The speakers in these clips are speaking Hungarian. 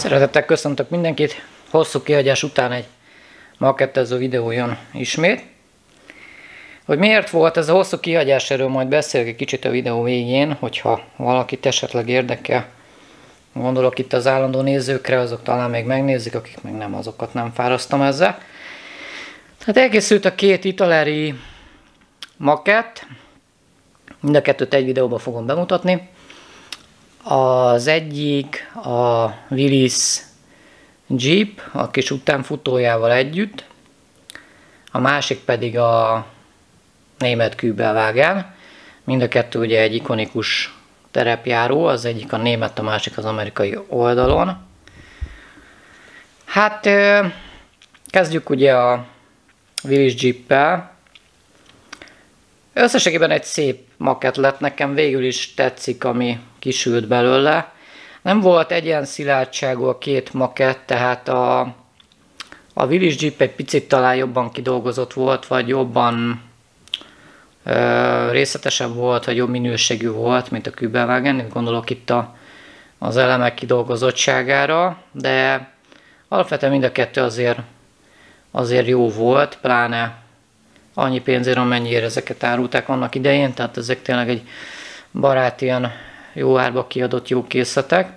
Szeretettel köszöntök mindenkit, hosszú kihagyás után egy makettező videó jön ismét. Hogy miért volt ez a hosszú kihagyás, erről majd beszélek egy kicsit a videó végén, hogyha valakit esetleg érdekel. Gondolok itt az állandó nézőkre, azok talán még megnézik, akik meg nem, azokat nem fárasztam ezzel. Tehát elkészült a két Italeri makett, mind a kettőt egy videóban fogom bemutatni. Az egyik a Willys Jeep, a kis utánfutójával együtt, a másik pedig a német Kübelwagen. Mind a kettő ugye egy ikonikus terepjáró, az egyik a német, a másik az amerikai oldalon. Hát kezdjük ugye a Willys Jeeppel. Összességében egy szép makett lett, nekem végül is tetszik, ami kisült belőle. Nem volt egyen szilárdságú a két makett, tehát a Willys Jeep egy picit talán jobban kidolgozott volt, vagy jobban részletesebb volt, vagy jobb minőségű volt, mint a Kübelwagen. Én gondolok itt az elemek kidolgozottságára, de alapvetően mind a kettő azért jó volt, pláne annyi pénzért, amennyire ezeket árulták annak idején, tehát ezek tényleg egy barát, ilyen jó árba kiadott jó készletek.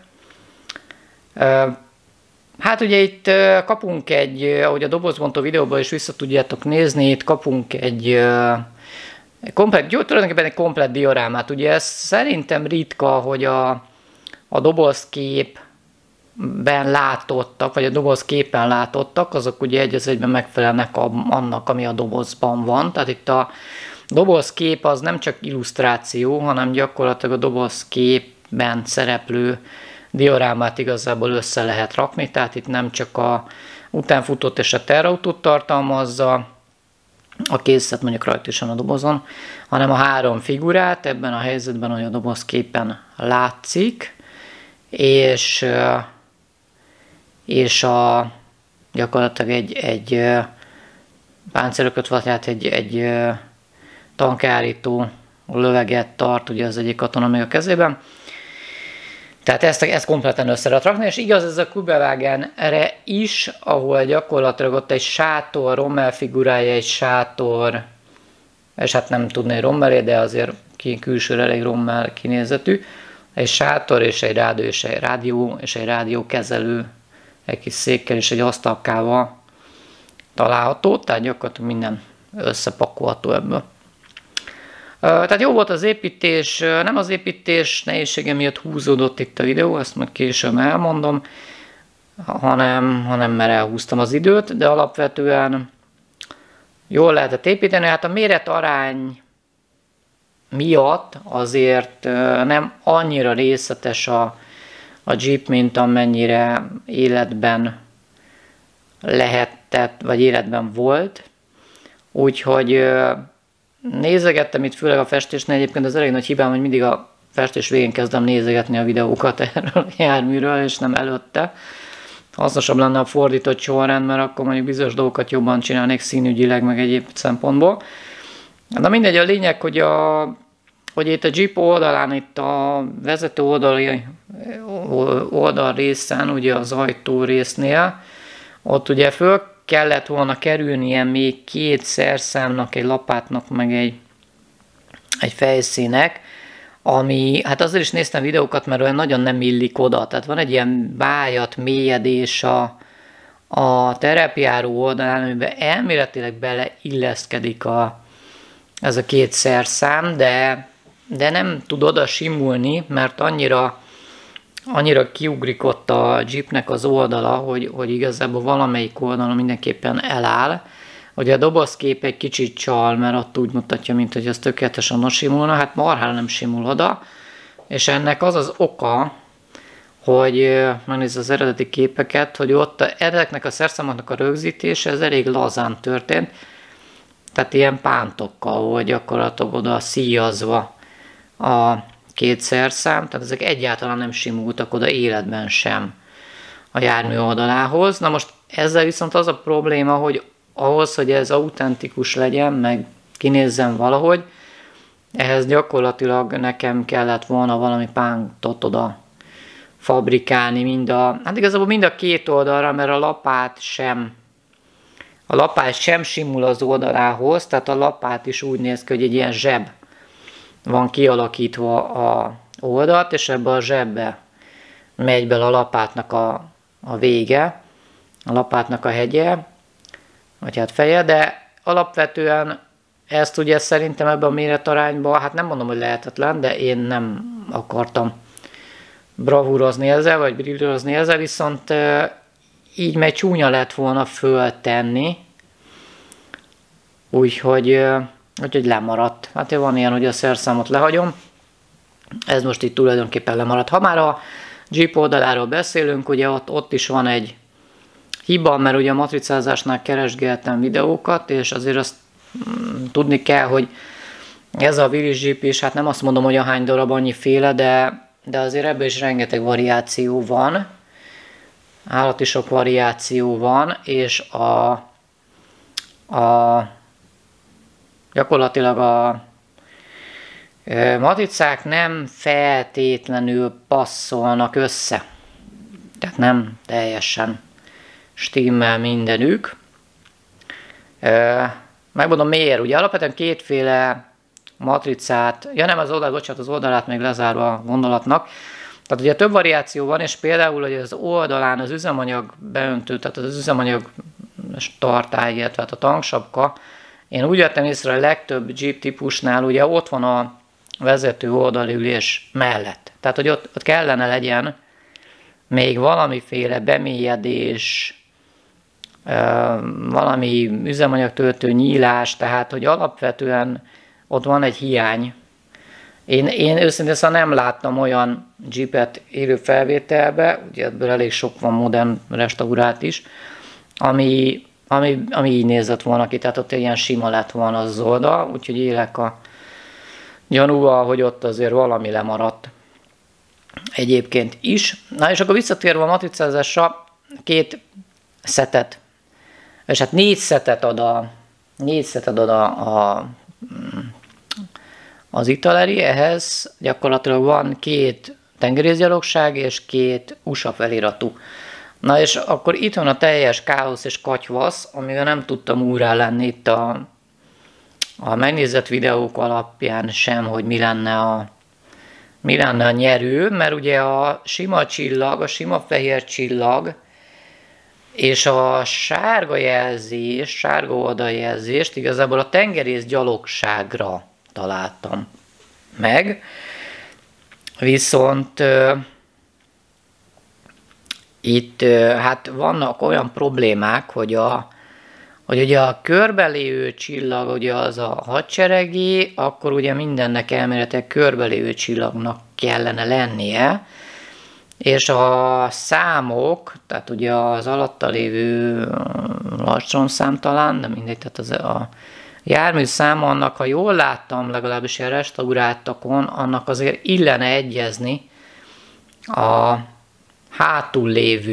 Hát ugye itt kapunk ahogy a dobozbontó videóban is vissza tudjátok nézni, itt kapunk tulajdonképpen egy komplett diorámát. Ugye ez szerintem ritka, hogy a dobozképben látottak, vagy a dobozképen látottak, azok ugye egy az egyben megfelelnek annak, ami a dobozban van. Tehát itt a dobozkép az nem csak illusztráció, hanem gyakorlatilag a dobozképben szereplő diorámát igazából össze lehet rakni. Tehát itt nem csak a utánfutót és a terautót tartalmazza a készlet, mondjuk rajta is van a dobozon, hanem a három figurát ebben a helyzetben, hogy a dobozképen látszik, és gyakorlatilag egy páncélököt, vagy hát egy tankállító löveget tart ugye az egyik katona még a kezében. Tehát ezt kompletten össze lehet rakni, és igaz ez a Kübelwagenre is, ahol gyakorlatilag ott egy sátor, Rommel figurája, egy sátor, és hát nem tudni Rommelé, de azért külsőre elég Rommel kinézetű, egy sátor és egy rádió és egy rádiókezelő, egy kis székkel és egy asztalkával található, tehát gyakorlatilag minden összepakolható ebből. Tehát jó volt az építés, nem az építés nehézsége miatt húzódott itt a videó, ezt majd később elmondom, hanem mert elhúztam az időt, de alapvetően jól lehetett építeni. Hát a méretarány miatt azért nem annyira részletes a Jeep, mint amennyire életben lehetett, vagy életben volt. Úgyhogy nézegettem itt, főleg a festésnél, egyébként az elég nagy hibám, hogy mindig a festés végén kezdem nézegetni a videókat erről a járműről, és nem előtte. Hasznosabb lenne a fordított sorrend, mert akkor mondjuk bizonyos dolgokat jobban csinálnék színügyileg, meg egyéb szempontból. Na mindegy, a lényeg, hogy itt a Jeep oldalán, itt a vezető oldal részen, ugye az ajtó résznél, ott ugye föl kellett volna kerülnie még két szerszámnak, egy lapátnak, meg egy fejszínek, ami, hát azért is néztem videókat, mert olyan nagyon nem illik oda. Tehát van egy ilyen bájat, mélyedés a terepjáró oldalán, amiben elméletileg beleilleszkedik ez a két szerszám, de nem tud oda simulni, mert annyira kiugrik ott a Jeepnek az oldala, hogy igazából valamelyik oldalon mindenképpen eláll. Ugye a dobozkép egy kicsit csal, mert ott úgy mutatja, mint hogy az tökéletesen oda simulna, hát marhára nem simul oda, és ennek az az oka, hogy megnézz az eredeti képeket, hogy ott ezeknek a szerszámoknak a rögzítése ez elég lazán történt, tehát ilyen pántokkal volt gyakorlatilag oda szíjazva a két szerszám, tehát ezek egyáltalán nem simultak oda életben sem a jármű oldalához. Na most ezzel viszont az a probléma, hogy ahhoz, hogy ez autentikus legyen, meg kinézzen valahogy, ehhez gyakorlatilag nekem kellett volna valami pántot oda fabrikálni hát igazából mind a két oldalra, mert a lapát sem simul az oldalához, tehát a lapát is úgy néz ki, hogy egy ilyen zseb van kialakítva a oldalt, és ebbe a zsebbe megy bele a lapátnak a vége, a lapátnak a hegye, vagy hát feje, de alapvetően ezt ugye szerintem ebben a méretarányban, hát nem mondom, hogy lehetetlen, de én nem akartam bravúrozni ezzel, vagy brillírozni ezzel, viszont így meg csúnya lett volna föltenni, úgyhogy lemaradt. Hát van ilyen, hogy a szerszámot lehagyom, ez most itt tulajdonképpen lemaradt. Ha már a Jeep oldaláról beszélünk, ugye ott is van egy hiba, mert ugye a matricázásnál keresgéltem videókat, és azért azt tudni kell, hogy ez a Willys Jeep is, hát nem azt mondom, hogy ahány darab annyiféle, de azért ebben is rengeteg variáció van, állati sok variáció van, és gyakorlatilag a matricák nem feltétlenül passzolnak össze. Tehát nem teljesen stimmel mindenük. Megmondom miért. Ugye alapvetően kétféle matricát, az oldalát még lezárva a gondolatnak. Tehát ugye több variáció van, és például hogy az oldalán az üzemanyag beöntő, tehát az üzemanyag tartály, illetve a tanksapka, én úgy vettem észre, a legtöbb Jeep típusnál ugye ott van a vezető oldalülés mellett. Tehát, hogy ott kellene legyen még valamiféle bemélyedés, valami üzemanyagtöltő nyílás, tehát, hogy alapvetően ott van egy hiány. Én őszintén szóval nem láttam olyan Jeepet élő felvételbe, ugye ebből elég sok van modern restaurált is, ami így nézett volna ki, tehát ott ilyen sima lett volna az oldal, úgyhogy élek a gyanúval, hogy ott azért valami lemaradt egyébként is. Na és akkor visszatérve a matricázásra, 2 szetet, és hát 4 szetet ad az Italeri, ehhez gyakorlatilag van 2 tengerészgyalogság és 2 USA feliratú. Na és akkor itt van a teljes káosz és katyvasz, amivel nem tudtam úrrá lenni itt a megnézett videók alapján sem, hogy mi lenne a nyerő, mert ugye a sima csillag, a sima fehér csillag és a sárga jelzés, sárga oldaljelzést igazából a tengerész gyalogságra találtam meg. Viszont itt hát vannak olyan problémák, hogy ugye a körbelévő csillag ugye az a hadseregi, akkor ugye mindennek elméletileg körbelévő csillagnak kellene lennie, és a számok, tehát ugye az alatta lévő lastronszám talán, de mindegy, tehát a jármű száma annak, ha jól láttam, legalábbis a restauráltakon, annak azért illene egyezni a hátul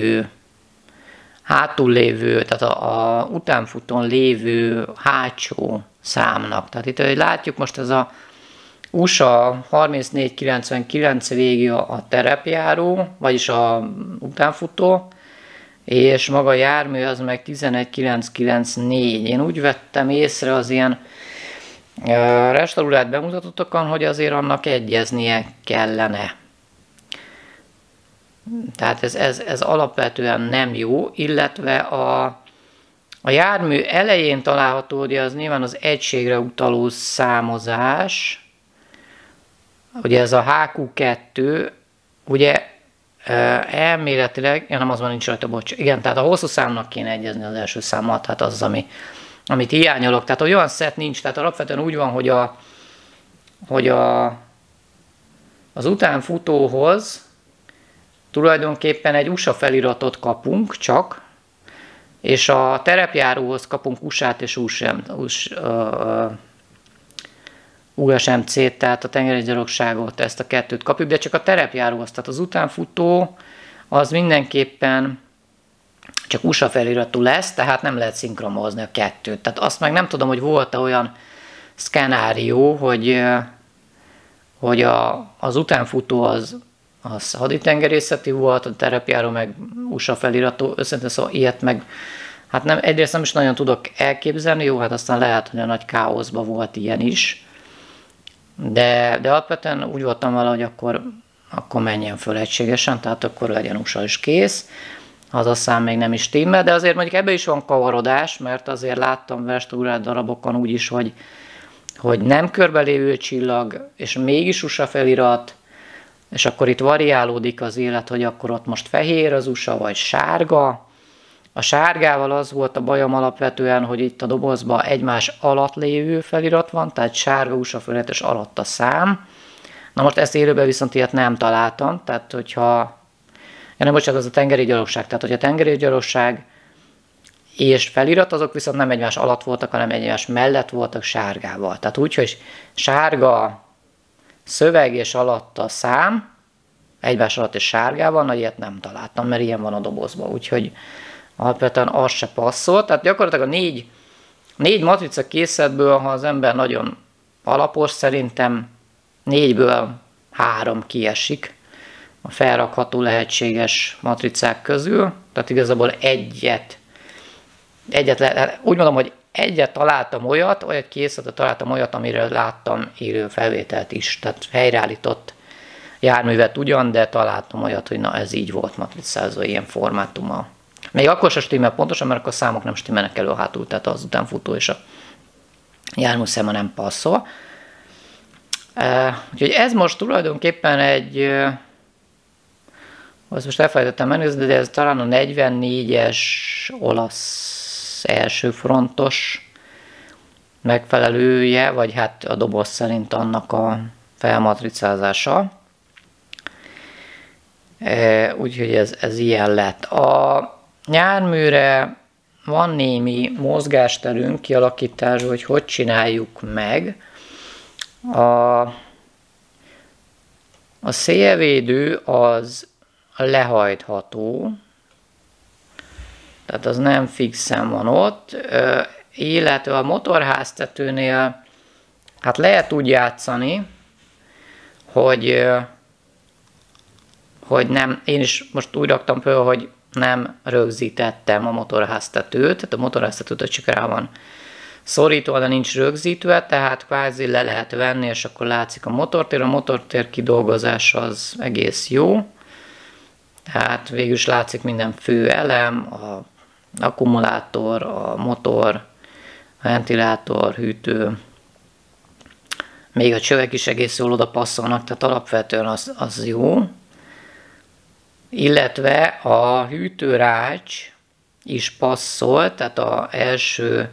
lévő, tehát a utánfutón lévő hátsó számnak. Tehát itt, hogy látjuk most ez a USA 3499 végi a terepjáró, vagyis a utánfutó, és maga a jármű az meg 11994. Én úgy vettem észre az ilyen restaurált bemutatottakon, hogy azért annak egyeznie kellene. Tehát ez alapvetően nem jó, illetve a jármű elején található, hogy az nyilván az egységre utaló számozás, ugye ez a HQ2, ugye elméletileg, nem az van, nincs rajta, bocs, igen, tehát a hosszú számnak kéne egyezni az első számmal, tehát az, amit hiányolok, tehát olyan szett nincs, tehát alapvetően úgy van, hogy az utánfutóhoz tulajdonképpen egy USA feliratot kapunk csak, és a terepjáróhoz kapunk USA-t és USMC-t, tehát a tengerészgyalogságot, ezt a 2-t kapjuk, de csak a terepjáróhoz, tehát az utánfutó az mindenképpen csak USA feliratú lesz, tehát nem lehet szinkronozni a 2-t. Tehát azt meg nem tudom, hogy volt-e olyan szkenárió, hogy az utánfutó az az haditengerészeti volt, a terepjáró meg USA feliratú, őszintén szóval ilyet meg, hát nem, egyrészt nem is nagyon tudok elképzelni, jó, hát aztán lehet, hogy a nagy káoszban volt ilyen is, de alapvetően úgy voltam vele, hogy akkor menjen föl egységesen, tehát akkor legyen USA is kész. Az aztán még nem is stimmel, de azért mondjuk ebbe is van kavarodás, mert azért láttam restaurált darabokon úgy is, hogy nem körbelévő csillag, és mégis USA felirat, és akkor itt variálódik az élet, hogy akkor ott most fehér az USA, vagy sárga. A sárgával az volt a bajom alapvetően, hogy itt a dobozban egymás alatt lévő felirat van, tehát sárga USA felirat, és alatt a szám. Na most ezt élőben viszont ilyet nem találtam, tehát hogyha... Ja, nem, bocsánat, az a tengeri gyalogság. Tehát, hogy a tengeri gyalogság és felirat, azok viszont nem egymás alatt voltak, hanem egymás mellett voltak sárgával. Tehát úgy, hogy sárga szöveg és alatt a szám, egymás alatt és sárgával, na ilyet nem találtam, mert ilyen van a dobozban. Úgyhogy alapvetően az se passzol. Tehát gyakorlatilag a négy matrica készletből, ha az ember nagyon alapos, szerintem 4-ből 3 kiesik a felrakható lehetséges matricák közül. Tehát igazából egyet úgy mondom, hogy egyet találtam olyat készletet találtam olyat, amiről láttam élő felvételt is. Tehát helyreállított járművet ugyan, de találtam olyat, hogy na ez így volt matricázva ilyen formátummal. Még akkor sem stimmel pontosan, mert akkor a számok nem stimmelnek elő hátul, tehát az utánfutó és a járműszema nem passzol. Úgyhogy ez most tulajdonképpen egy, azt most elfelejtettem megnézni, de ez talán a 44-es olasz első frontos megfelelője, vagy hát a doboz szerint annak a felmatricázása. Úgyhogy ez ilyen lett. A járműre van némi mozgásterünk kialakításra, hogy csináljuk meg. A szélvédő az lehajtható, tehát az nem fixen van ott, illetve a motorháztetőnél hát lehet úgy játszani, hogy nem, én is most úgy raktam föl, hogy nem rögzítettem a motorháztetőt, tehát a motorháztetőt csak rá van szorítva, de nincs rögzítve, tehát kvázi le lehet venni, és akkor látszik a motortér kidolgozása az egész jó. Tehát végül is látszik minden fő elem, a akkumulátor, a motor, a ventilátor, hűtő, még a csövek is egész jól oda passzolnak, tehát alapvetően az jó. Illetve a hűtőrács is passzol, tehát az első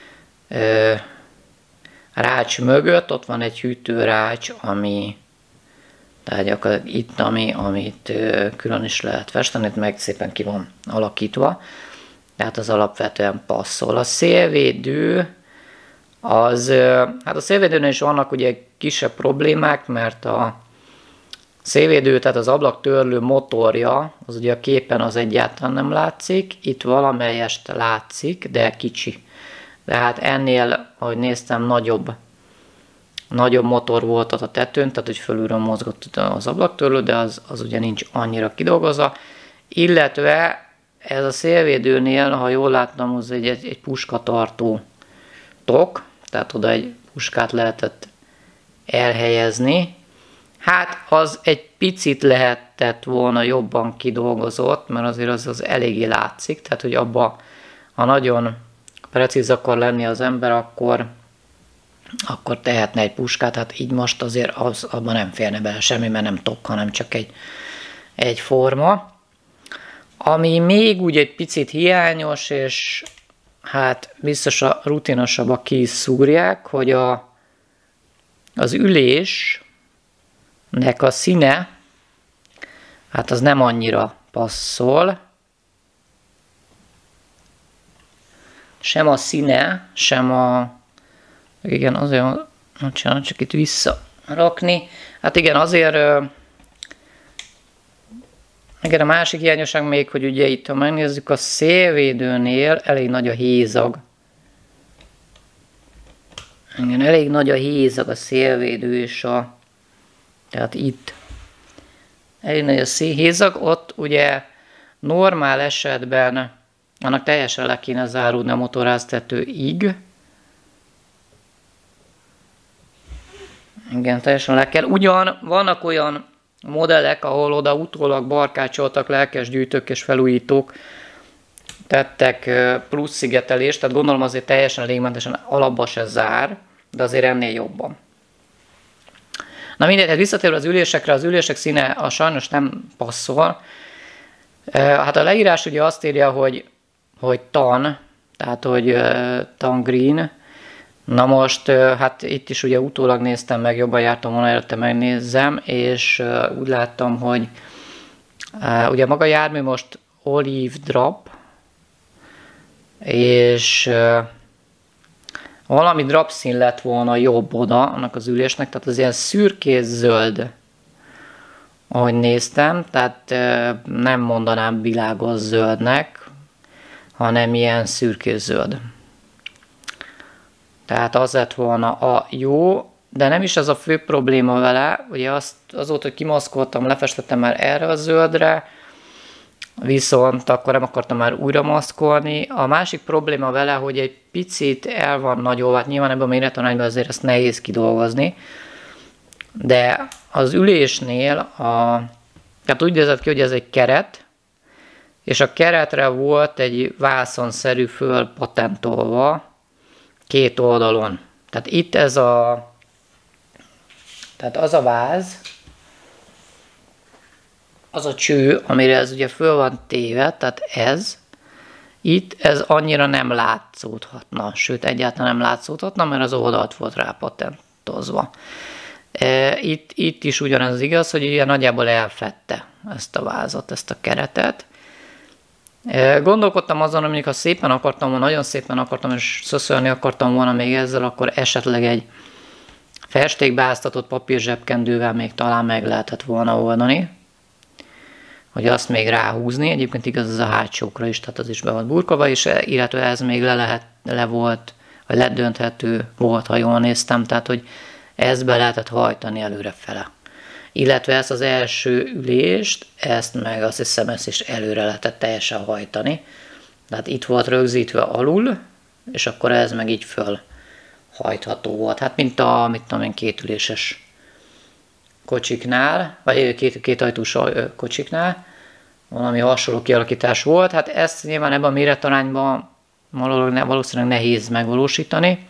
rács mögött ott van egy hűtőrács, ami tehát gyakorlatilag itt, amit külön is lehet festeni, meg szépen ki van alakítva, tehát az alapvetően passzol. A szélvédő, hát a szélvédőnél is vannak ugye kisebb problémák, mert a szélvédő, tehát az ablaktörlő motorja, az ugye a képen az egyáltalán nem látszik, itt valamelyest látszik, de kicsi. De hát ennél, ahogy néztem, nagyobb motor volt ott a tetőn, tehát hogy fölülről mozgott az ablaktörlő, de az ugye nincs annyira kidolgozva. Illetve ez a szélvédőnél, ha jól láttam, az egy puskatartó tok, tehát oda egy puskát lehetett elhelyezni. Hát az egy picit lehetett volna jobban kidolgozott, mert azért az eléggé látszik, tehát hogy abba, ha nagyon precíz akar lenni az ember, akkor tehetne egy puskát, hát így most azért abban nem férne bele semmi, mert nem tok, hanem csak egy forma. Ami még úgy egy picit hiányos, és hát biztos a rutinosabbak ki is szúrják, hogy az ülésnek a színe, hát az nem annyira passzol. Sem a színe, sem igen, azért, bocsánat, csak itt visszarakni. Hát igen, azért, igen, a másik hiányosság még, hogy ugye itt, ha megnézzük, a szélvédőnél elég nagy a hézag. Igen, elég nagy a hézag a szélvédő és tehát itt elég nagy a szénhézag, ott ugye normál esetben annak teljesen le kéne záródni a motorháztetőig. Igen, teljesen le kell. Ugyan vannak olyan modellek, ahol oda utólag barkácsoltak lelkes gyűjtők és felújítók, tettek plusz szigetelést, tehát gondolom azért teljesen légmentesen alapba se zár, de azért ennél jobban. Na mindegy, hát visszatérve az ülésekre, az ülések színe a sajnos nem passzol. Hát a leírás ugye azt írja, hogy tan, tehát hogy tan green. Na most, hát itt is ugye utólag néztem meg, jobban jártam volna, előtte megnézzem, és úgy láttam, hogy ugye maga jármű most olive drap, és valami drapszín lett volna jobb oda annak az ülésnek, tehát az ilyen szürkés-zöld, ahogy néztem, tehát nem mondanám világos zöldnek, hanem ilyen szürkés-zöld. Tehát az lett volna a jó, de nem is ez a fő probléma vele, ugye azóta, hogy kimaszkoltam, lefestettem már erre a zöldre, viszont akkor nem akartam már újra maszkolni. A másik probléma vele, hogy egy picit el van nagyolva, hát nyilván ebben a méretarányban azért ezt nehéz kidolgozni, de az ülésnél, tehát úgy nézett ki, hogy ez egy keret, és a keretre volt egy vászonszerű fölpatentolva két oldalon. Tehát itt tehát az a váz, az a cső, amire ez ugye föl van téve, tehát ez annyira nem látszódhatna, sőt egyáltalán nem látszódhatna, mert az oldalt volt rá patentozva. Itt is ugyanaz igaz, hogy ugye nagyjából elfedte ezt a vázat, ezt a keretet. Gondolkodtam azon, hogy mondjuk ha szépen akartam volna, nagyon szépen akartam, és szöszölni akartam volna még ezzel, akkor esetleg egy festékbeáztatott papírzsebkendővel még talán meg lehetett volna oldani, hogy azt még ráhúzni. Egyébként igaz ez a hátsókra is, tehát az is be volt burkolva, és illetve ez még le volt, vagy ledönthető volt, ha jól néztem, tehát hogy ezt be lehetett hajtani előrefele. Illetve ezt az első ülést, ezt meg azt hiszem ezt is előre lehetett teljesen hajtani. Tehát itt volt rögzítve alul, és akkor ez meg így fölhajtható volt. Hát mint a, mit tudom én, kétüléses kocsiknál, vagy kétajtós kocsiknál, valami hasonló kialakítás volt. Hát ezt nyilván ebben a méretarányban valószínűleg nehéz megvalósítani.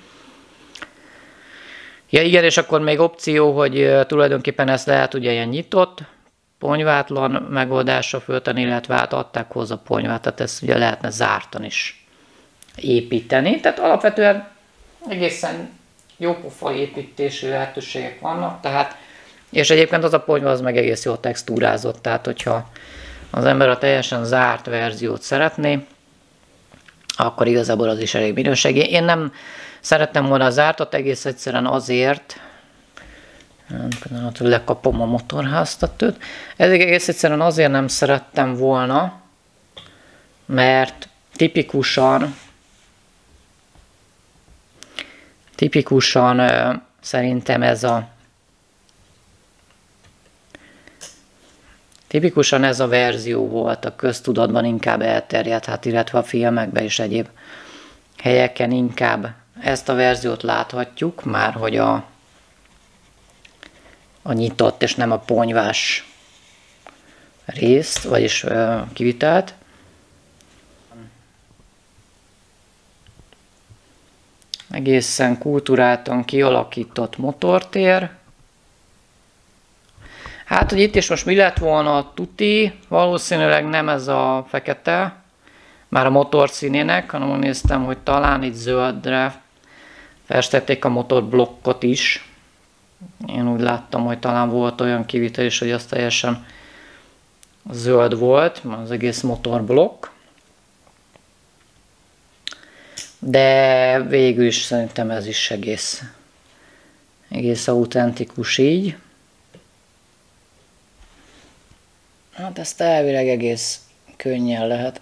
Ja igen, és akkor még opció, hogy tulajdonképpen ezt lehet ugye ilyen nyitott, ponyvátlan megoldásra föltenni, illetve hát adták hozzá ponyvát, tehát ezt ugye lehetne zártan is építeni. Tehát alapvetően egészen jópofa építési lehetőségek vannak, tehát, és egyébként az a ponyva az meg egész jól textúrázott, tehát hogyha az ember a teljesen zárt verziót szeretné, akkor igazából az is elég minőségi. Én nem szerettem volna a zártat egész egyszerűen azért, lekapom a motorháztetőt, ezért egész egyszerűen azért nem szerettem volna, mert tipikusan szerintem tipikusan ez a verzió volt a köztudatban inkább elterjedt, hát illetve a filmekben és egyéb helyeken inkább ezt a verziót láthatjuk, már hogy a nyitott és nem a ponyvás részt, vagyis kivitelt. Egészen kulturáltan kialakított motortér. Hát, hogy itt is most mi lett volna tuti, valószínűleg nem ez a fekete, már a motor színének, hanem néztem, hogy talán itt zöldre festették a motorblokkot is. Én úgy láttam, hogy talán volt olyan kivitel is, hogy az teljesen zöld volt, az egész motorblokk. De végül is szerintem ez is egész autentikus így. Hát ezt elvileg egész könnyen lehet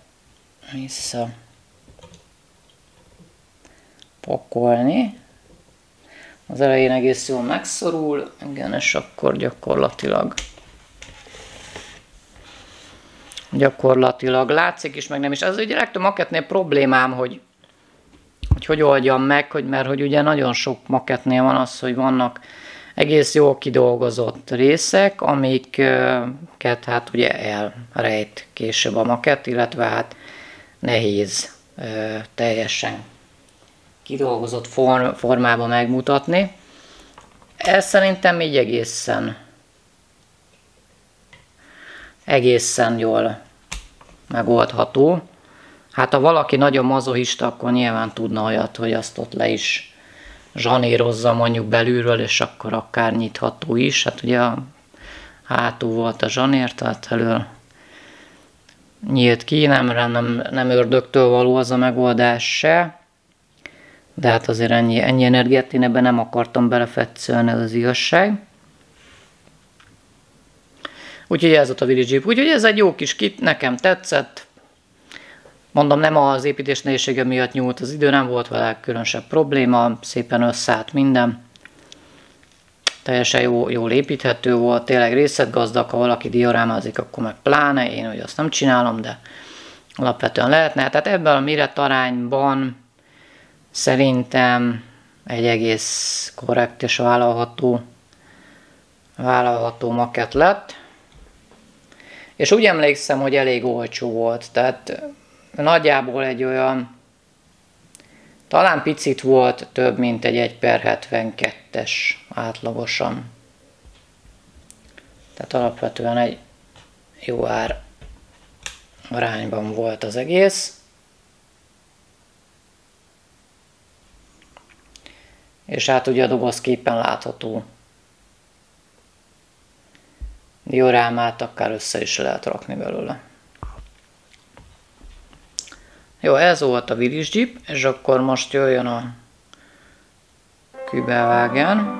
visszapakolni. Az elején egész jól megszorul, igen, és akkor gyakorlatilag Gyakorlatilag látszik is, meg nem is. Ez ugye legtöbb makettnél problémám, hogy oldjam meg, mert hogy ugye nagyon sok makettnél van az, hogy vannak egész jól kidolgozott részek, amiket hát ugye elrejt később a makett, illetve hát nehéz teljesen kidolgozott formában megmutatni. Ez szerintem így egészen jól megoldható. Hát ha valaki nagyon mazochista, akkor nyilván tudna olyat, hogy azt ott le is zsanérozza mondjuk belülről, és akkor akár nyitható is. Hát ugye hátul volt a zsanér, tehát elől nyílt ki, nem ördögtől való az a megoldás se. De hát azért ennyi energiát én ebben nem akartam belefetszölni, ez az igazság. Úgyhogy ez ott a Village Jeep. Úgyhogy ez egy jó kis kit, nekem tetszett. Mondom, nem az építés nehézsége miatt nyúlt az idő, nem volt vele különösebb probléma, szépen összeállt minden. Teljesen jól építhető volt, tényleg részletgazdag, ha valaki diorámázik, akkor meg pláne, én ugye azt nem csinálom, de alapvetően lehetne. Tehát ebben a méretarányban szerintem egy egész korrekt és vállalható makett lett. És úgy emlékszem, hogy elég olcsó volt, tehát nagyjából egy olyan, talán picit volt több, mint egy 1/72-es átlagosan. Tehát alapvetően egy jó ár arányban volt az egész. És hát ugye a dobozképpen látható diorámát akár össze is lehet rakni belőle. Jó, ez volt a Village Jeep, és akkor most jöjjön a Kübelwagen.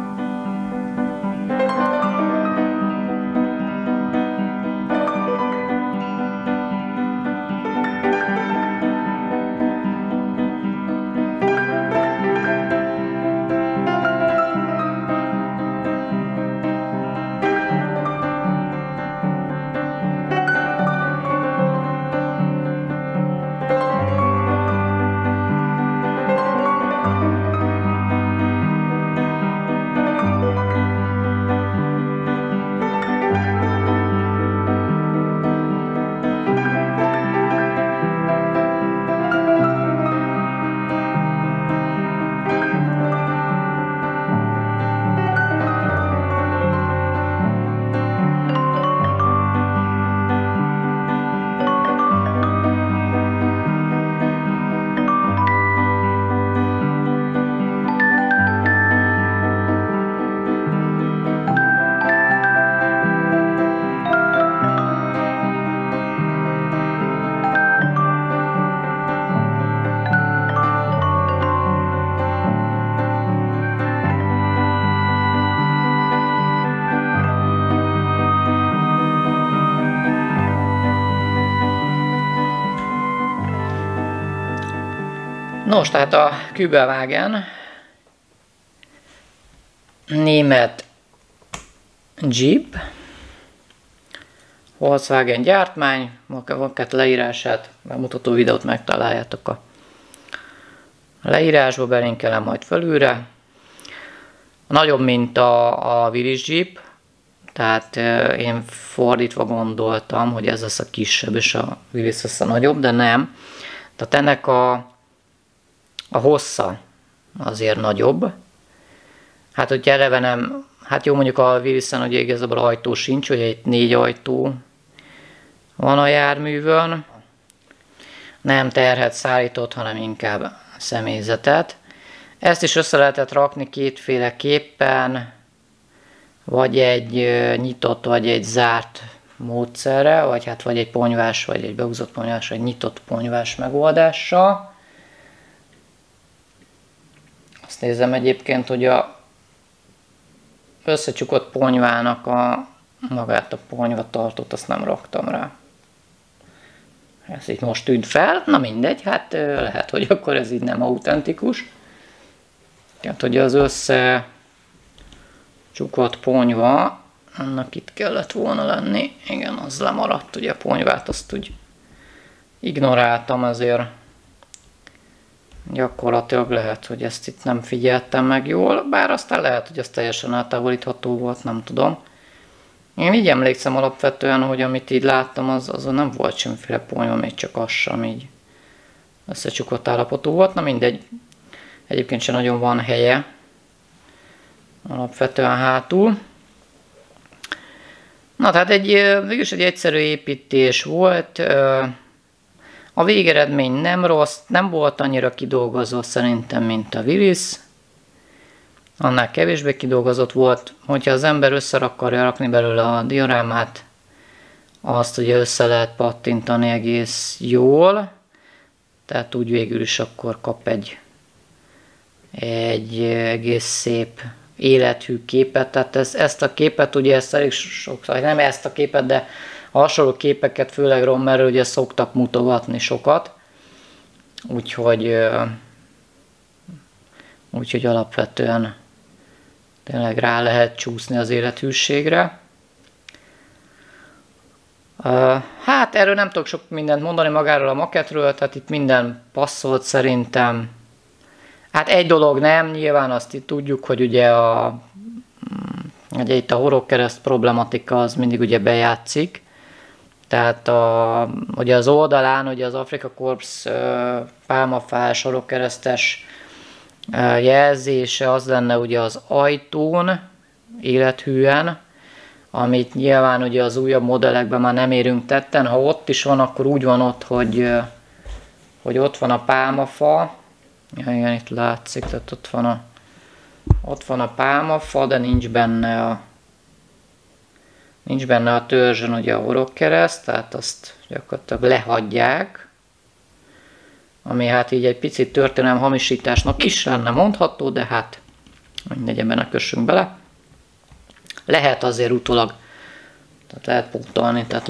Nos, tehát a Kübelwagen német Jeep, Volkswagen gyártmány, makett leírását, bemutató videót megtaláljátok a leírásba, belinkelem majd felülre. Nagyobb, mint a Village Jeep, tehát én fordítva gondoltam, hogy ez lesz a kisebb, és a Willys lesz a nagyobb, de nem. Tehát ennek a hossza azért nagyobb. Hát, hogy eleve nem, hát jó, mondjuk a Willys-en ugye igazából ajtó sincs, hogy egy 4 ajtó van a járművön. Nem terhet szállított, hanem inkább személyzetet. Ezt is össze lehetett rakni kétféleképpen, vagy egy nyitott, vagy egy zárt módszerre, vagy hát vagy egy ponyvás, vagy egy behúzott ponyvás, vagy nyitott ponyvás megoldással. Azt nézem egyébként, hogy a összecsukott ponyvának magát a ponyvatartót azt nem raktam rá. Ez így most tűnt fel, na mindegy, hát lehet, hogy akkor ez így nem autentikus. Tehát, hogy az összecsukott ponyva annak itt kellett volna lenni. Igen, az lemaradt, ugye a ponyvát azt úgy ignoráltam, ezért gyakorlatilag lehet, hogy ezt itt nem figyeltem meg jól, bár aztán lehet, hogy ez teljesen eltávolítható volt, nem tudom. Én így emlékszem alapvetően, hogy amit így láttam, azon nem volt semmiféle ponyva, még csak az sem így összecsukott állapotú volt. Na mindegy, egyébként sem nagyon van helye alapvetően hátul. Na tehát végülis egy egyszerű építés volt. A végeredmény nem rossz, nem volt annyira kidolgozva szerintem, mint a Willis. Annál kevésbé kidolgozott volt, hogyha az ember össze akarja rakni belőle a diorámát, azt ugye össze lehet pattintani egész jól, tehát úgy végül is akkor kap egy egész szép élethű képet, tehát ezt a képet ugye ezt elég sokszor, nem ezt a képet, de hasonló képeket, főleg Romerről ugye szoktak mutogatni sokat, úgyhogy alapvetően tényleg rá lehet csúszni az élethűségre. Hát erről nem tudok sok mindent mondani magáról a maketről, tehát itt minden passzolt szerintem. Hát egy dolog nem, nyilván azt itt tudjuk, hogy ugye itt a horogkereszt problematika az mindig ugye bejátszik. Tehát ugye az oldalán ugye az Afrika Korps pálmafás horogkeresztes jelzése az lenne ugye az ajtón, élethűen, amit nyilván ugye az újabb modellekben már nem érünk tetten. Ha ott is van, akkor úgy van ott, hogy ott van a pálmafa. Ja, igen, itt látszik, tehát ott van a pálmafa, de nincs benne a törzsön ugye a horogkereszt, tehát azt gyakorlatilag lehagyják. Ami hát így egy picit történelem hamisításnak is lenne mondható, de hát mindegy, ebben ne kössünk bele. Lehet azért utólag, tehát lehet pótolni, tehát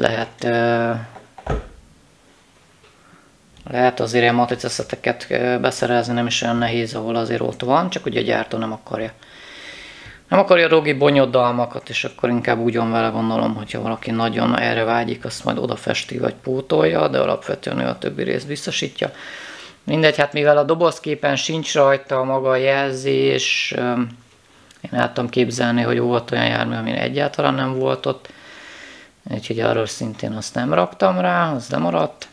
lehet azért ilyen matricaszeteket beszerezni, nem is olyan nehéz, ahol azért ott van, csak ugye a gyártó nem akarja rogi bonyodalmakat, és akkor inkább úgy van vele, gondolom, hogyha valaki nagyon erre vágyik, azt majd odafesti vagy pótolja, de alapvetően ő a többi részt biztosítja. Mindegy, hát mivel a dobozképen sincs rajta maga a jelzés, én el tudtam képzelni, hogy volt olyan jármű, amin egyáltalán nem volt ott, úgyhogy arról szintén azt nem raktam rá, az lemaradt.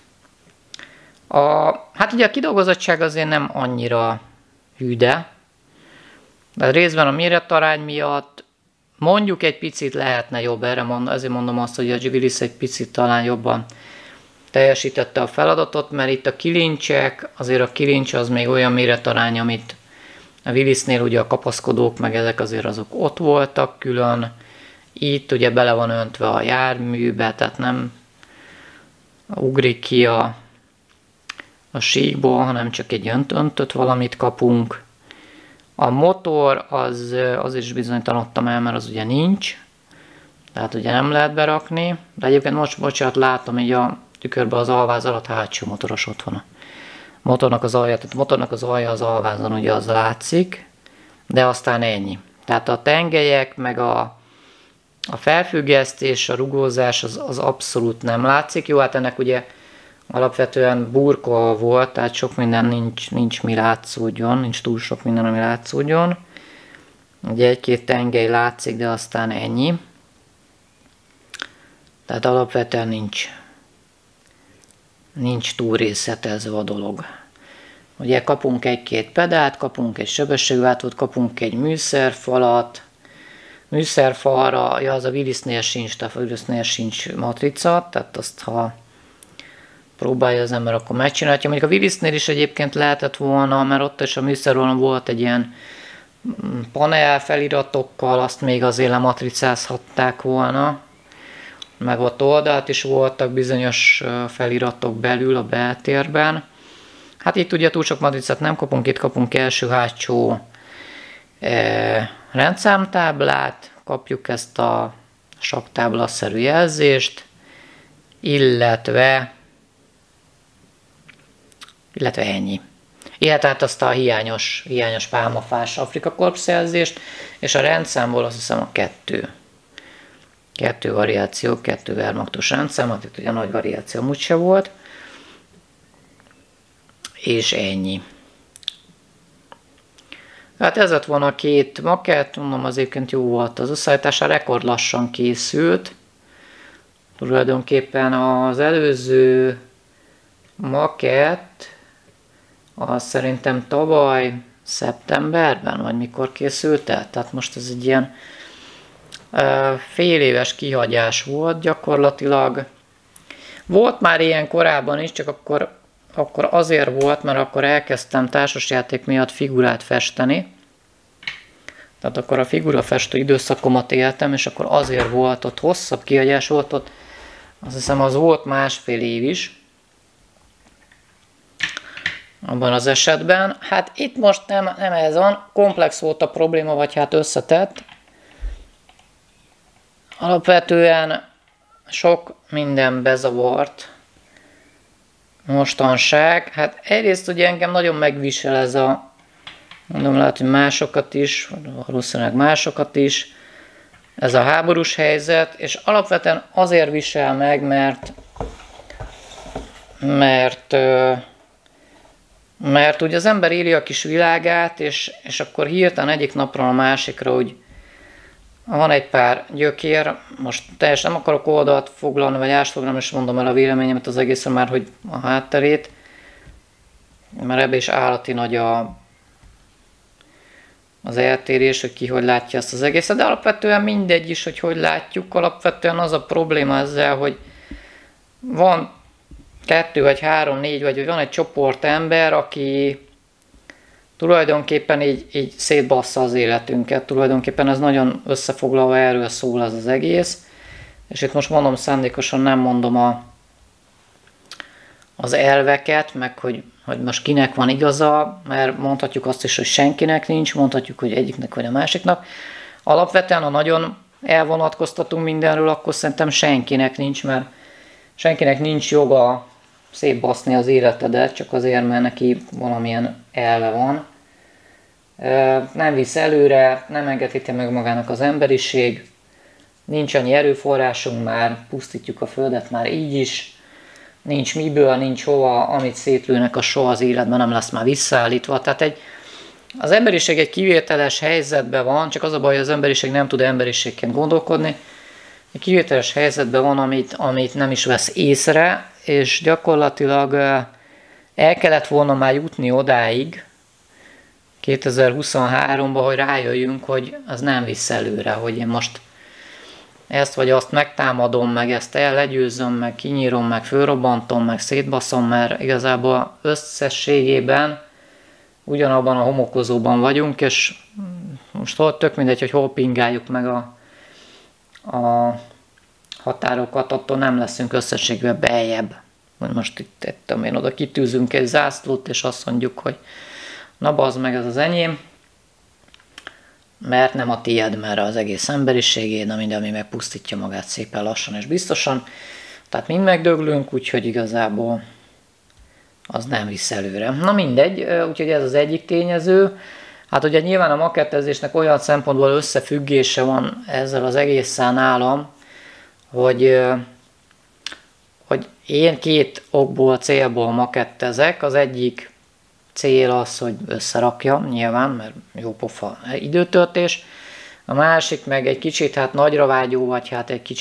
Hát ugye a kidolgozottság azért nem annyira hűde, de részben a méretarány miatt mondjuk egy picit lehetne jobb, ezért mondom azt, hogy a Willis egy picit talán jobban teljesítette a feladatot, mert itt a kilincsek, azért a kilincs az még olyan méretarány, amit a Willisnél ugye a kapaszkodók, meg ezek azért azok ott voltak külön. Itt ugye bele van öntve a járműbe, tehát nem ugrik ki a síkból, hanem csak egy öntött valamit kapunk. A motor az is bizonytalanodtam el, mert az ugye nincs, tehát ugye nem lehet berakni. De egyébként most, bocsánat, látom így a tükörben az alváz alatt hátsó motoros ott van. A motornak az alja, tehát a motornak az alja az alvázon ugye az látszik, de aztán ennyi. Tehát a tengelyek, meg a felfüggesztés, a rugózás az abszolút nem látszik. Jó, hát ennek ugye alapvetően burkolva volt, tehát sok minden nincs mi látszódjon, nincs túl sok minden, ami látszódjon. Ugye egy-két tengely látszik, de aztán ennyi. Tehát alapvetően nincs túl részletezve a dolog. Ugye kapunk egy-két pedált, kapunk egy sebességváltót, kapunk egy műszerfalat. Műszerfalra, ja, az a Willisnél sincs, tehát a Willisnél sincs matrica, tehát azt ha próbálja az ember, akkor megcsinálja. Mondjuk a Willisnél is egyébként lehetett volna, mert ott is a műszerfalon volt egy ilyen panel feliratokkal, azt még azért lematricázhatták volna. Meg ott oldalt is voltak bizonyos feliratok belül a beltérben. Hát itt ugye túl sok matricát nem kapunk, itt kapunk első-hátsó rendszámtáblát, kapjuk ezt a sakktáblaszerű jelzést, illetve ennyi. Illetve hát azt a hiányos pálmafás Afrika Korps jelzést, és a rendszámból azt hiszem a 2. 2 variáció, 2 Wehrmachtos rendszám, itt ugye nagy variáció amúgy se volt. És ennyi. Hát ez lett volna a 2 makett, mondom, az egyébként jó volt az összeállítása, rekord lassan készült. Tulajdonképpen az előző makett, az szerintem tavaly szeptemberben, vagy mikor készült el, tehát most ez egy ilyen fél éves kihagyás volt gyakorlatilag. Volt már ilyen korábban is, csak akkor azért volt, mert akkor elkezdtem társasjáték miatt figurát festeni. Tehát akkor a figurafestő időszakomat éltem, és akkor azért volt ott hosszabb kihagyás volt ott. Azt hiszem, az volt másfél év is. Abban az esetben. Hát itt most nem ez van. Komplex volt a probléma, vagy hát összetett. Alapvetően sok minden bezavart mostanság. Hát egyrészt ugye engem nagyon megvisel ez a, mondom, lehet, hogy másokat is, valószínűleg másokat is, ez a háborús helyzet, és alapvetően azért visel meg, mert ugye az ember éli a kis világát, és akkor hirtelen egyik napról a másikra, hogy van egy pár gyökér, most teljesen nem akarok oldalt foglalni, vagy ásfoglalni, és mondom el a véleményemet az egészen már, hogy a hátterét, mert ebbe is állati nagy az eltérés, hogy ki hogy látja ezt az egészet, de alapvetően mindegy is, hogy látjuk. Alapvetően az a probléma ezzel, hogy van 2 vagy 3, 4, vagy van egy csoport ember, aki tulajdonképpen így szétbassza az életünket. Tulajdonképpen ez nagyon összefoglalva erről szól ez az egész. És itt most mondom szándékosan, nem mondom az elveket, meg hogy most kinek van igaza, mert mondhatjuk azt is, hogy senkinek nincs, mondhatjuk, hogy egyiknek vagy a másiknak. Alapvetően, ha nagyon elvonatkoztatunk mindenről, akkor szerintem senkinek nincs, mert senkinek nincs joga szétbaszni az életedet, csak azért, mert neki valamilyen elve van. Nem visz előre, nem engedheti meg magának az emberiség, nincs annyi erőforrásunk már, pusztítjuk a Földet már így is, nincs miből, nincs hova, amit szétlőnek, a soha az életben nem lesz már visszaállítva. Tehát az emberiség egy kivételes helyzetben van, csak az a baj, hogy az emberiség nem tud emberiségként gondolkodni. Egy kivételes helyzetben van, amit nem is vesz észre, és gyakorlatilag el kellett volna már jutni odáig, 2023-ban, hogy rájöjjünk, hogy az nem visz előre, hogy én most ezt vagy azt megtámadom, meg ezt legyőzöm, meg kinyírom, meg fölrobbantom, meg szétbaszom, mert igazából összességében ugyanabban a homokozóban vagyunk, és most tök mindegy, hogy hol pingáljuk meg a határokat, attól nem leszünk összességben beljebb. Hogy most itt én oda kitűzünk egy zászlót, és azt mondjuk, hogy na bazd meg, ez az enyém, mert nem a tiéd, mert az egész emberiségé, de minden, ami megpusztítja magát szépen lassan és biztosan. Tehát mind megdöglünk, úgyhogy igazából az nem visz előre. Na mindegy, úgyhogy ez az egyik tényező. Hát ugye nyilván a makettezésnek olyan szempontból összefüggése van ezzel az egészen nálam, hogy én 2 okból, célból makettezek. Az egyik cél az, hogy összerakjam, nyilván, mert jó pofa időtöltés. A másik meg egy kicsit hát nagyra vágyó, vagy hát egy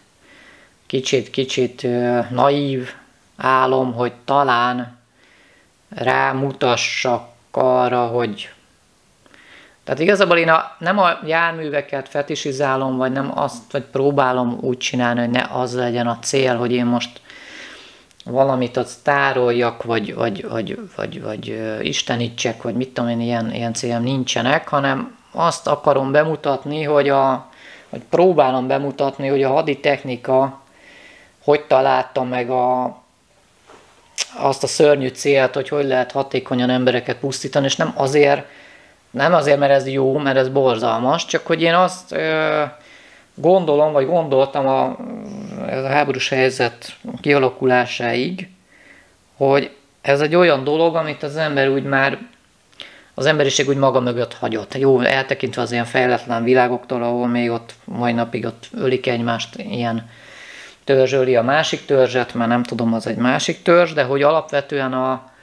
kicsit naív álom, hogy talán rámutassak arra, hogy... Tehát igazából én nem a járműveket fetisizálom, vagy nem azt, vagy próbálom úgy csinálni, hogy ne az legyen a cél, hogy én most valamit ott tároljak, vagy istenítsek, vagy mit tudom én, ilyen célom nincsenek, hanem azt akarom bemutatni, vagy próbálom bemutatni, hogy a haditechnika hogy találta meg azt a szörnyű célt, hogy lehet hatékonyan embereket pusztítani, és nem azért, mert ez jó, mert ez borzalmas, csak hogy én azt gondolom, vagy gondoltam ez a háborús helyzet kialakulásáig, hogy ez egy olyan dolog, amit az ember úgy már az emberiség úgy maga mögött hagyott. Jó, eltekintve az ilyen fejletlen világoktól, ahol még ott mai napig ott ölik egymást, ilyen törzs öli a másik törzset, mert nem tudom, az egy másik törzs, de hogy alapvetően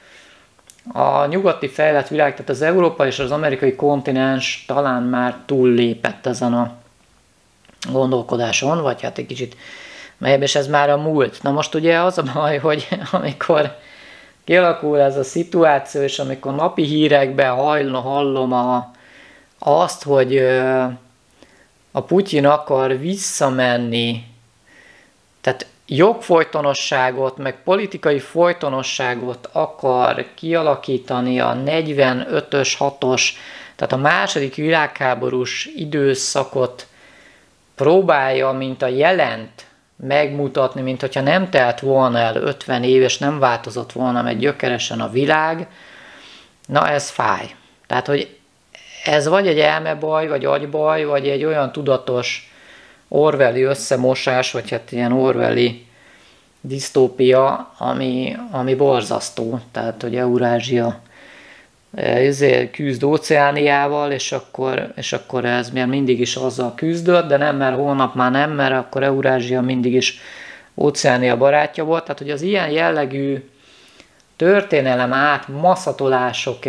a nyugati fejlett világ, tehát az európai és az amerikai kontinens talán már túllépett ezen a gondolkodáson, vagy hát egy kicsit melyebb, és ez már a múlt. Na most ugye az a baj, hogy amikor kialakul ez a szituáció, és amikor napi hírekben hallom azt, hogy a Putyin akar visszamenni, tehát jogfolytonosságot, meg politikai folytonosságot akar kialakítani a 45-ös, 6-os, tehát a második világháborús időszakot próbálja, mint a jelent megmutatni, mint hogyha nem telt volna el 50 év, és nem változott volna meg gyökeresen a világ, na ez fáj. Tehát, hogy ez vagy egy elmebaj, vagy agybaj, vagy egy olyan tudatos orwelli összemosás, vagy hát ilyen orwelli disztópia, ami borzasztó. Tehát, hogy Eurázsia küzd Óceániával, és akkor ez már mindig is azzal küzdött, de nem, mert holnap már nem, mert akkor Eurázsia mindig is Óceánia barátja volt. Tehát, hogy az ilyen jellegű történelem átmaszatolások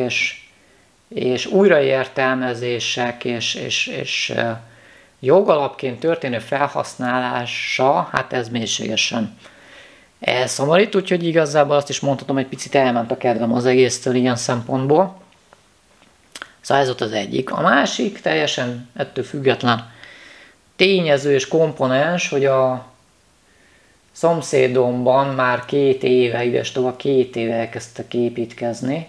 és újraértelmezések és jogalapként történő felhasználása, hát ez mélységesen elszomorít, úgyhogy igazából azt is mondhatom, egy picit elment a kedvem az egésztől ilyen szempontból. Szóval ez ott az egyik. A másik, teljesen ettől független tényező és komponens, hogy a szomszédomban már 2 éve, ides tovább 2 éve elkezdtek építkezni.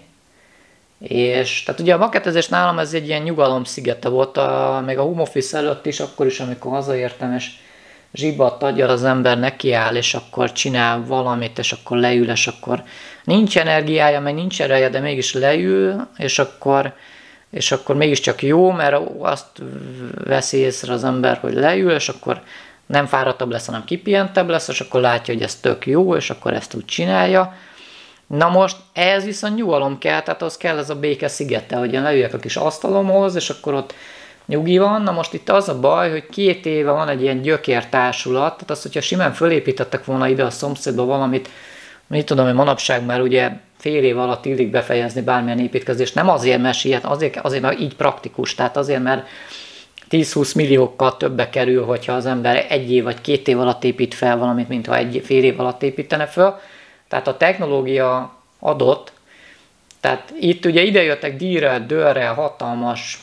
És tehát ugye a maketezés nálam ez egy ilyen nyugalom szigete volt, még a home office előtt is, akkor is, amikor hazaértem, és zsibbadt aggyal az ember nekiáll, és akkor csinál valamit, és akkor leül, és akkor nincs energiája, meg nincs ereje, de mégis leül, és akkor mégiscsak jó, mert azt veszi észre az ember, hogy leül, és akkor nem fáradtabb lesz, hanem kipihentebb lesz, és akkor látja, hogy ez tök jó, és akkor ezt úgy csinálja. Na most ehhez viszont nyugalom kell, tehát az kell ez a béke szigete, hogy én leüljek a kis asztalomhoz, és akkor ott nyugi van. Na most itt az a baj, hogy 2 éve van egy ilyen gyökértársulat, tehát azt, hogyha simán fölépítettek volna ide a szomszédba valamit, mit tudom, hogy manapság már ugye fél év alatt illik befejezni bármilyen építkezést, nem azért, mert siet, azért mert így praktikus, tehát azért, mert 10-20 milliókkal többe kerül, hogyha az ember 1 év vagy 2 év alatt épít fel valamit, mint ha fél év alatt építene föl. Tehát a technológia adott, tehát itt ugye idejöttek díjrel, dőrrel, hatalmas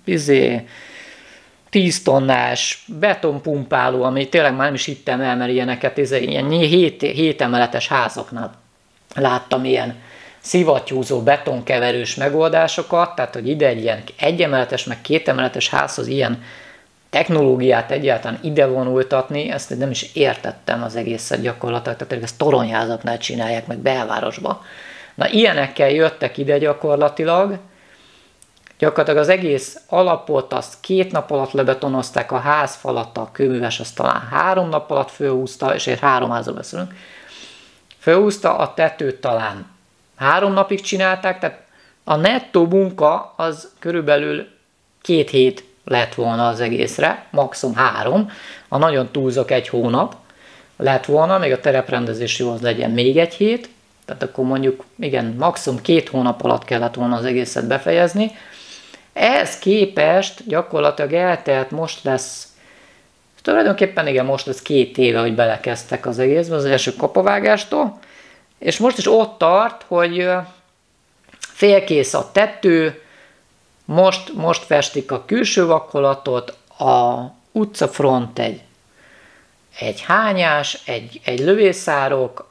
10 tonnás betonpumpáló, ami tényleg már nem is hittem el, mert ilyeneket, ilyen 7 emeletes házaknál láttam ilyen szivattyúzó, betonkeverős megoldásokat, tehát hogy ide egy ilyen 1 emeletes, meg 2 emeletes házhoz ilyen technológiát egyáltalán ide vonultatni, ezt nem is értettem az egészet gyakorlatilag, tehát ezt toronyházaknál csinálják, meg belvárosba. Na ilyenekkel jöttek ide gyakorlatilag az egész alapot azt 2 nap alatt lebetonozták, a házfalat, a kőműves azt talán 3 nap alatt fölhúzta, és 3 házról beszélünk, fölhúzta, a tetőt talán 3 napig csinálták, tehát a nettó munka az körülbelül 2 hét lett volna az egészre, maximum 3, ha nagyon túlzok 1 hónap lett volna, még a tereprendezés jó az legyen még 1 hét, tehát akkor mondjuk igen, maximum 2 hónap alatt kellett volna az egészet befejezni. Ehhez képest gyakorlatilag eltelt, most lesz, tulajdonképpen igen, most lesz 2 éve, hogy belekezdtek az egészbe, az első kapavágástól, és most is ott tart, hogy félkész a tető, most festik a külső vakolatot, a utcafront egy hányás, egy lövészárok,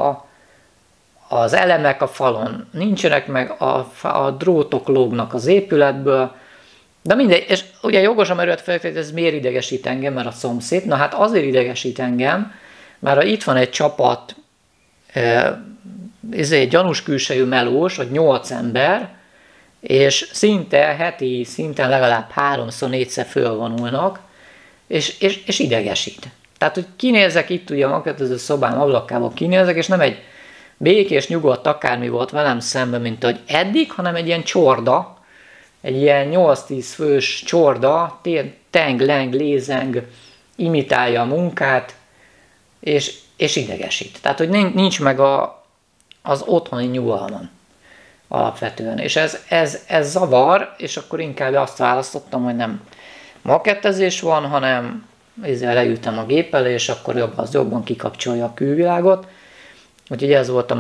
az elemek a falon nincsenek meg, a drótok lógnak az épületből, de mindegy, és ugye jogosan merült fel, hogy ez miért idegesít engem, mert a szomszéd, na hát azért idegesít engem, mert itt van egy csapat, egy gyanús külsejű melós, vagy 8 ember, és heti szinten legalább 3-4-szer fölvonulnak, és idegesít. Tehát, hogy kinézek itt ugye a maketező szobám ablakából kinézek, és nem egy békés, nyugodt akármi volt velem szemben, mint ahogy eddig, hanem egy ilyen csorda, egy ilyen 8-10 fős csorda teng, leng, lézeng, imitálja a munkát, és idegesít. Tehát, hogy nincs meg az otthoni nyugalmam alapvetően. És ez zavar, és akkor inkább azt választottam, hogy nem makettezés van, hanem ezzel leültem a gép elé, és akkor az jobban kikapcsolja a külvilágot. Úgyhogy ez volt a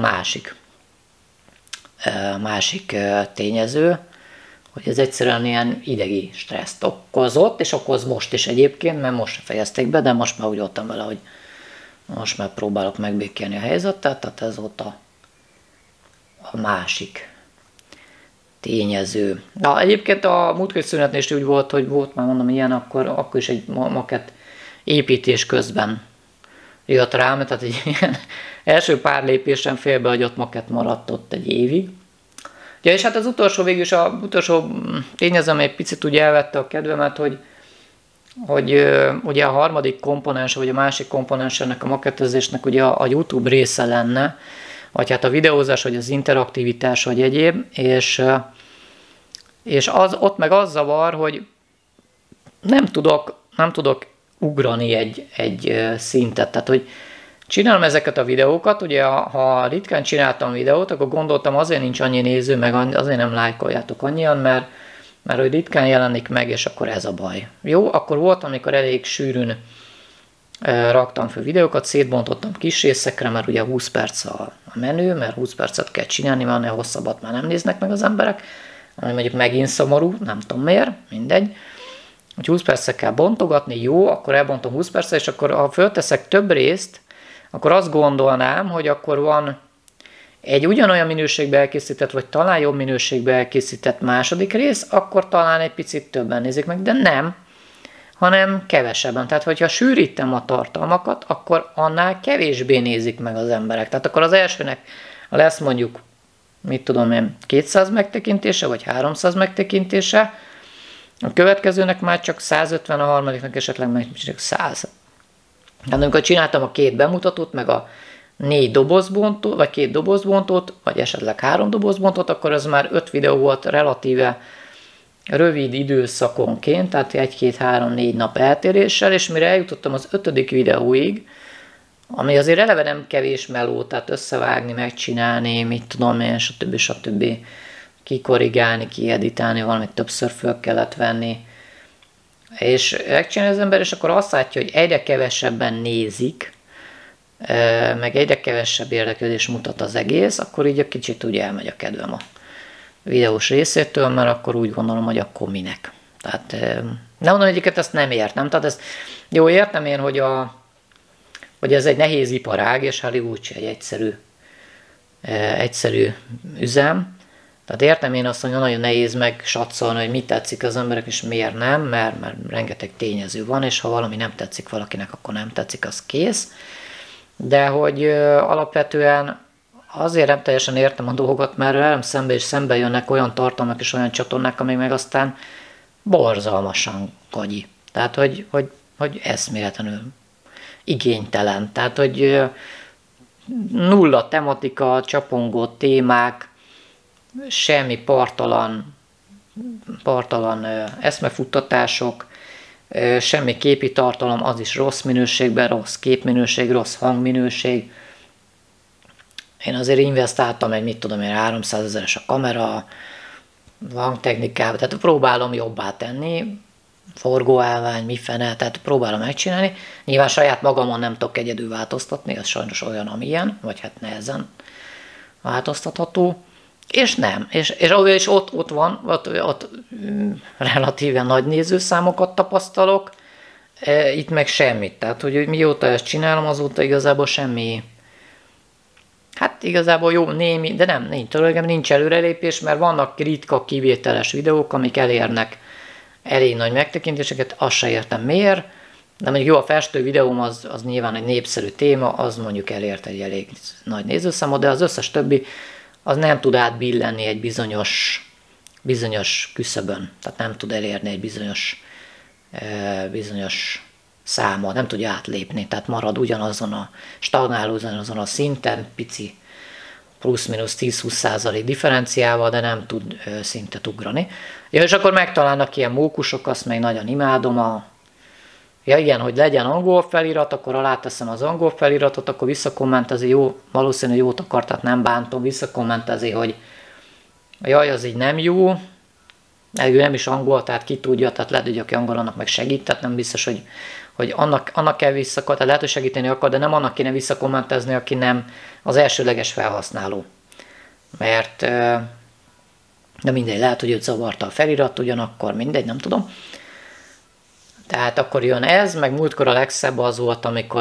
másik tényező, hogy ez egyszerűen ilyen idegi stresszt okozott, és okoz most is egyébként, mert most se fejezték be, de most már úgy voltam vele, hogy most már próbálok megbékélni a helyzetet, tehát ez volt a másik tényező. Na, egyébként a múltkori szünetnél is úgy volt, hogy volt már mondom ilyen, akkor is egy makett építés közben jött rám, tehát egy ilyen első pár lépésen félbehagyott makett maradt ott egy évig. Ja, és hát az utolsó tényező, amely egy picit ugye elvette a kedvemet, hogy ugye a harmadik komponens, vagy a másik komponens ennek a makettezésnek ugye a YouTube része lenne, vagy hát a videózás, vagy az interaktivitás, vagy egyéb, és ott meg az zavar, hogy nem tudok ugrani egy szintet, tehát hogy csinálom ezeket a videókat, ugye ha ritkán csináltam videót, akkor gondoltam azért nincs annyi néző, meg azért nem lájkoljátok annyian, mert hogy ritkán jelenik meg, és akkor ez a baj. Jó, akkor volt, amikor elég sűrűn raktam fel videókat, szétbontottam kis részekre, mert ugye 20 perc a menő, mert 20 percet kell csinálni, mert annál hosszabbat már nem néznek meg az emberek, ami mondjuk megint szomorú, nem tudom miért, mindegy. Hogy 20 percet kell bontogatni, jó, akkor elbontom 20 percet, és akkor ha fölteszek több részt, akkor azt gondolnám, hogy akkor van egy ugyanolyan minőségben elkészített, vagy talán jobb minőségben elkészített második rész, akkor talán egy picit többen nézik meg, de nem, hanem kevesebben. Tehát, hogyha sűrítem a tartalmakat, akkor annál kevésbé nézik meg az emberek. Tehát akkor az elsőnek lesz mondjuk, 200 megtekintése, vagy 300 megtekintése, a következőnek már csak 150, a harmadiknak esetleg meg csak 100. Tehát amikor csináltam a 2 bemutatót, meg a 4 dobozbontót, vagy 2 dobozbontót, vagy esetleg 3 dobozbontót, akkor ez már 5 videó volt relatíve rövid időszakonként, tehát 1-2-3-4 nap eltéréssel, és mire eljutottam az 5. videóig, ami azért eleve nem kevés meló, tehát összevágni, megcsinálni, mit tudom én, stb. Kikorrigálni, kieditálni, valamit többször föl kellett venni, és megcsinálja az ember, és akkor azt látja, hogy egyre kevesebben nézik, meg egyre kevesebb érdeklődés mutat az egész, akkor így egy kicsit ugye elmegy a kedvem a videós részétől, mert akkor úgy gondolom, hogy akkor minek. Tehát nem mondom, egyiket ezt nem értem. Tehát ezt jó, értem én, hogy ez egy nehéz iparág, és Hollywood egy egyszerű üzem. Tehát értem én azt, hogy nagyon nehéz megsatszolni, hogy mit tetszik az emberek, és miért nem, mert rengeteg tényező van, és ha valami nem tetszik valakinek, akkor nem tetszik, az kész. De hogy alapvetően azért nem teljesen értem a dolgot, mert velem szembe jönnek olyan tartalmak és olyan csatornák, amik meg aztán borzalmasan gagyi. Tehát, hogy eszméletlenül igénytelen. Tehát, hogy nulla tematika, csapongó témák, semmi partalan eszmefuttatások, semmi képi tartalom, az is rossz minőségben, rossz képminőség, rossz hangminőség. Én azért investáltam egy, 300 000-es a kamera, hangtechnikába, tehát próbálom jobbá tenni, forgóállvány, mifene, tehát próbálom megcsinálni. Nyilván saját magamon nem tudok egyedül változtatni, ez sajnos olyan, amilyen, vagy hát nehezen változtatható. És nem. És ott relatíven nagy nézőszámokat tapasztalok, itt meg semmit. Tehát, hogy mióta ezt csinálom, azóta igazából semmi, hát igazából jó némi, de nem, nincs előrelépés, mert vannak ritka kivételes videók, amik elérnek elég nagy megtekintéseket, azt se értem miért, de mondjuk jó, a festő videóm az nyilván egy népszerű téma, az mondjuk elért egy elég nagy nézőszámot, de az összes többi az nem tud átbillenni egy bizonyos küszöbön, tehát nem tud elérni egy bizonyos számot, nem tudja átlépni, tehát marad stagnál ugyanazon a szinten, pici plusz-minusz 10-20% differenciával, de nem tud szintet ugrani. Ja, és akkor megtalálnak ilyen mókusok, azt meg nagyon imádom. Ja igen, hogy legyen angol felirat, akkor aláteszem az angol feliratot, akkor visszakommentezi, jó, valószínűleg jót akar, tehát nem bántom, visszakommentezi, hogy jaj, az így nem jó, ő nem is angol, tehát ki tudja, tehát lehet, hogy aki angol, annak meg segít, tehát nem biztos, hogy annak kell tehát lehet, hogy segíteni akar, de nem annak kéne visszakommentezni, aki nem az elsőleges felhasználó. Mert de mindegy, lehet, hogy őt zavarta a felirat, ugyanakkor mindegy, nem tudom. Tehát akkor jön ez, meg múltkor a legszebb az volt, amikor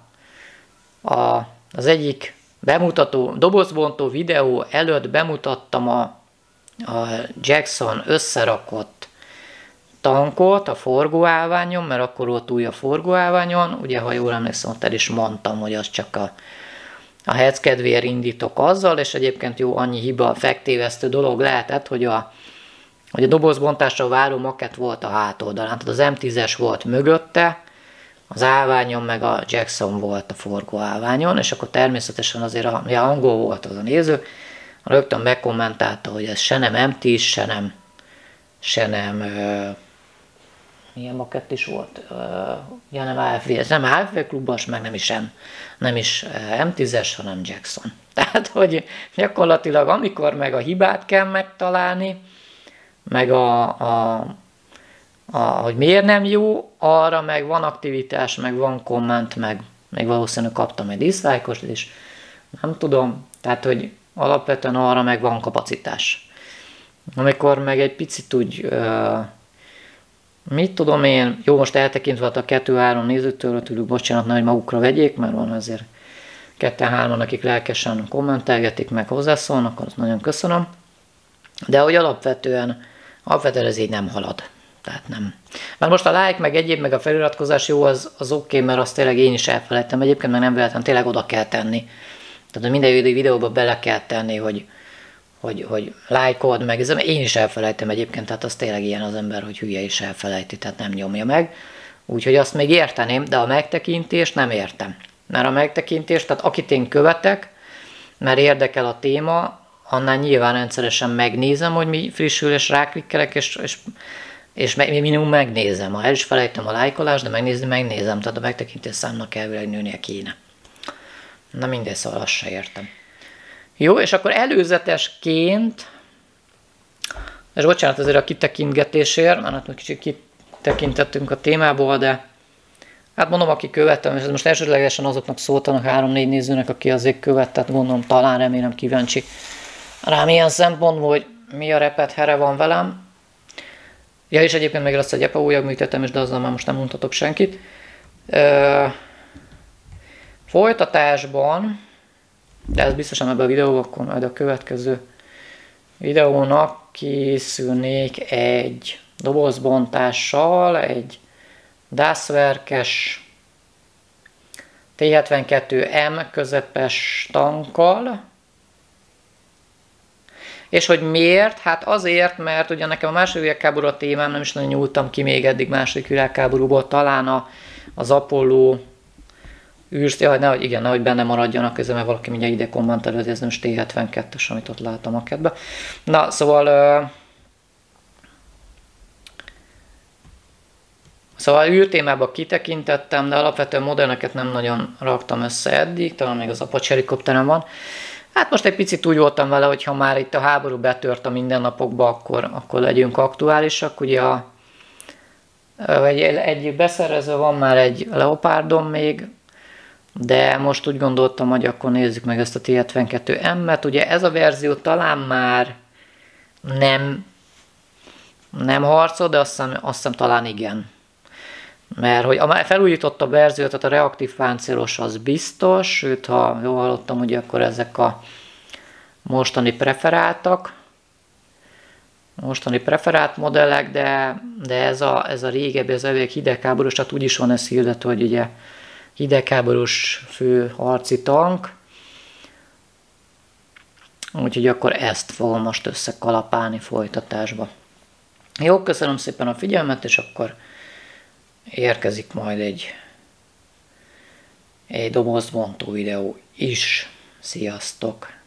az egyik bemutató, dobozbontó videó előtt bemutattam a Jackson összerakott tankot a forgóállványon, mert akkor volt új a forgóállványon, ugye ha jól emlékszem, ott el is mondtam, hogy az csak a hec kedvéért indítok azzal, és egyébként jó, annyi hiba, fektévesztő dolog lehetett, hogy a dobozbontásra váró makett volt a hátoldalán, tehát az M10-es volt mögötte, az állványon meg a Jackson volt a forgóállványon, és akkor természetesen azért, ha angol volt az a néző, rögtön megkommentálta, hogy ez se nem M10, se nem milyen makett is volt, ja nem AFV, ez nem AFV klubos, meg nem is M10-es, hanem Jackson. Tehát, hogy gyakorlatilag amikor meg a hibát kell megtalálni, meg hogy miért nem jó, arra meg van aktivitás, meg van komment, meg valószínűleg kaptam egy dislike-ost, és nem tudom, tehát, hogy alapvetően arra meg van kapacitás. Amikor meg egy picit úgy, mit tudom én, jó, most eltekintve a 2-3 nézőtől, tőlük bocsánat, hogy magukra vegyék, mert van azért 2-3, akik lelkesen kommentelgetik, meg hozzászólnak, azt nagyon köszönöm. De hogy alapvetően ez így nem halad. Tehát nem. Mert most a like, meg egyéb, meg a feliratkozás jó, az oké, mert azt tényleg én is elfelejtem. Egyébként meg nem véletlen, tényleg oda kell tenni. Tehát minden videóba bele kell tenni, hogy lájkod, meg én is elfelejtem egyébként, tehát az tényleg ilyen az ember, hogy hülye is elfelejti, tehát nem nyomja meg. Úgyhogy azt még érteném, de a megtekintést nem értem. Mert a megtekintést, tehát akit én követek, mert érdekel a téma, annál nyilván rendszeresen megnézem, hogy mi frissül, és ráklikkelek, és minimum megnézem. Ha el is felejtem a lájkolást, de megnézem, tehát a megtekintés számnak elvileg nőnie kéne. Na mindegy, szóval azt se értem. Jó, és akkor előzetesként, és bocsánat azért a kitekintgetésért, mert hát kicsit kitekintettünk a témából, de hát mondom, aki követtem, és ez most elsődlegesen azoknak szóltanak 3-4 nézőnek, aki azért követ, tehát gondolom, talán remélem kíváncsi rám ilyen szempontból, hogy mi a repet here van velem. Ja, és egyébként meg lesz egy EPA újabb műtetem is, de azzal már most nem mutatok senkit. Folytatásban, de ez biztosan ebben a videóban, akkor majd a következő videónak készülnék egy dobozbontással, egy Daswerkes T-72M közepes tankkal. És hogy miért? Hát azért, mert ugye nekem a második világháború a témám, nem is nagyon nyúltam ki még eddig második világháborúból, talán az Apollo űrsz, nehogy benne maradjanak közben, mert valaki mindjárt ide kommentelő, hogy ez nem is T-72-es, amit ott látom a kedbe. Na, szóval űrtémába kitekintettem, de alapvetően moderneket nem nagyon raktam össze eddig, talán még az Apache helikopteren van. Hát most egy picit úgy voltam vele, hogy ha már itt a háború betört a mindennapokba, akkor legyünk aktuálisak. Ugye egy beszerező van már egy Leopardon még, de most úgy gondoltam, hogy akkor nézzük meg ezt a T-72M-et. Ugye ez a verzió talán már nem harcol, de azt hiszem talán igen. Mert hogy a felújítottabb verzió, tehát a reaktív páncélos az biztos, sőt, ha jól hallottam, ugye akkor ezek a mostani preferált modellek, de ez a régebbi, ez elég hidegháborús, tehát úgy is van ez hirdetve, hogy ugye hidegháborús fő harci tank. Úgyhogy akkor ezt fogom most összekalapálni folytatásba. Jó, köszönöm szépen a figyelmet, és akkor érkezik majd egy dobozbontó videó is. Sziasztok!